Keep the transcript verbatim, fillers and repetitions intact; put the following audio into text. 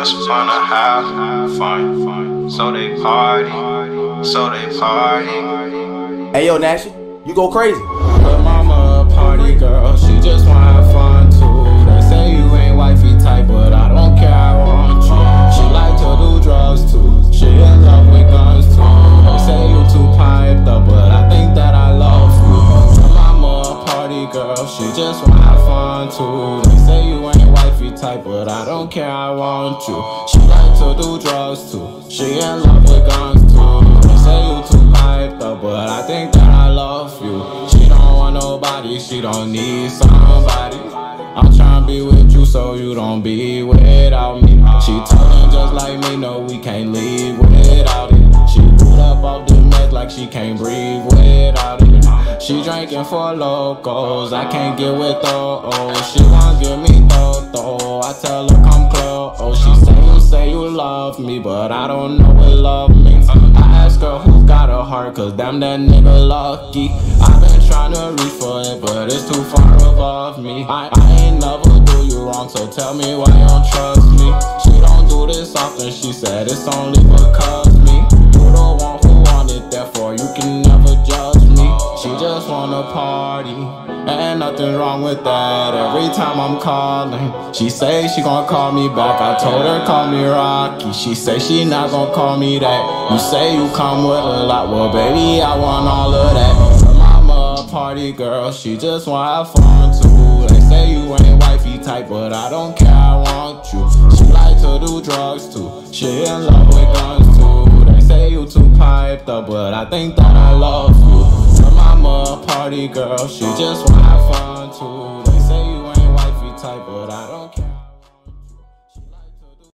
just wanna have fun. So they party, so they party. Hey yo, Nash, you go crazy. But mama a party girl, she just wanna have fun too. They say you ain't wifey type, but I don't care, I want you. She like to do drugs too, she in love with guns too. They say you too piped up, but I think that I love you. But mama a party girl, she just wanna have fun too. They say you ain't wifey type, but I don't care, I want you. She like to do drugs too, she in love with guns too. They say you too piped up, but I think that I love you. She don't want nobody, she don't need somebody. I'm tryna be with you so you don't be without me. She talking just like me, no we can't leave without it. She boot up off the mess like she can't breathe without it. She drinking for locals, I can't get with those. She won't give me though, I tell her come close. Oh, she say you say you love me, but I don't know what love means. I ask her who got a heart, cause damn that nigga lucky. I've been tryna reach for it, but it's too far above me. I, I ain't never do you wrong, so tell me why you don't trust me. She don't do this often, she said it's only because me. You the one who want it, therefore you can never judge me. She just wanna party, ain't nothing wrong with that. Every time I'm calling, she say she gon' call me back. I told her call me Rocky, she say she not gon' call me that. You say you come with a lot, well baby I want all of that. Her mama a party girl, she just wanna have fun too. They say you ain't wifey type, but I don't care, I want you. She like to do drugs too, she in love with guns too. They say you too piped up, but I think that I love you. Her mama a party girl, she just wanna have fun too. They say you ain't wifey type, but